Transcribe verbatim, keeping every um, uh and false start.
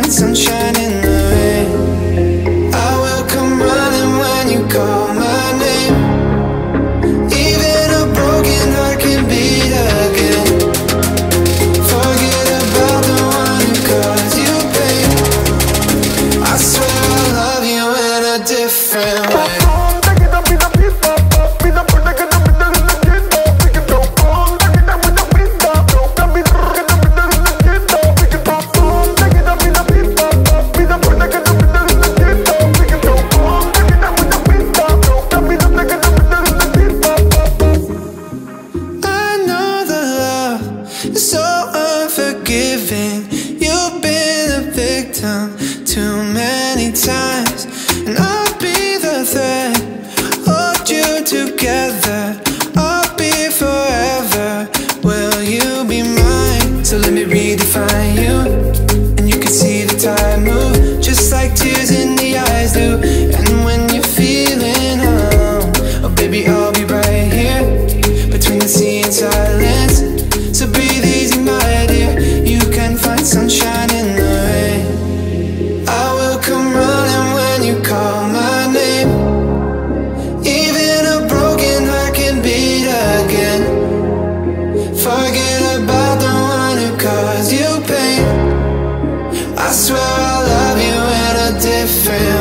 find sunshine in the rain. I will come running when you call my name. Even a broken heart can beat again. Forget about the one who caused you pain. I swear I love you in a different way. So unforgiving, you've been a victim too many times, and I'll be the thread, hold you together, I'll be forever. Will you be mine? So let me redefine you, and you can see the tide move, just like tears in the eyes do. And when you're feeling alone, oh baby, I'll be right here, between the sea and silence. So breathe easy, my dear, you can find sunshine in the rain. I will come running when you call my name. Even a broken heart can beat again. Forget about the one who caused you pain. I swear I love you in a different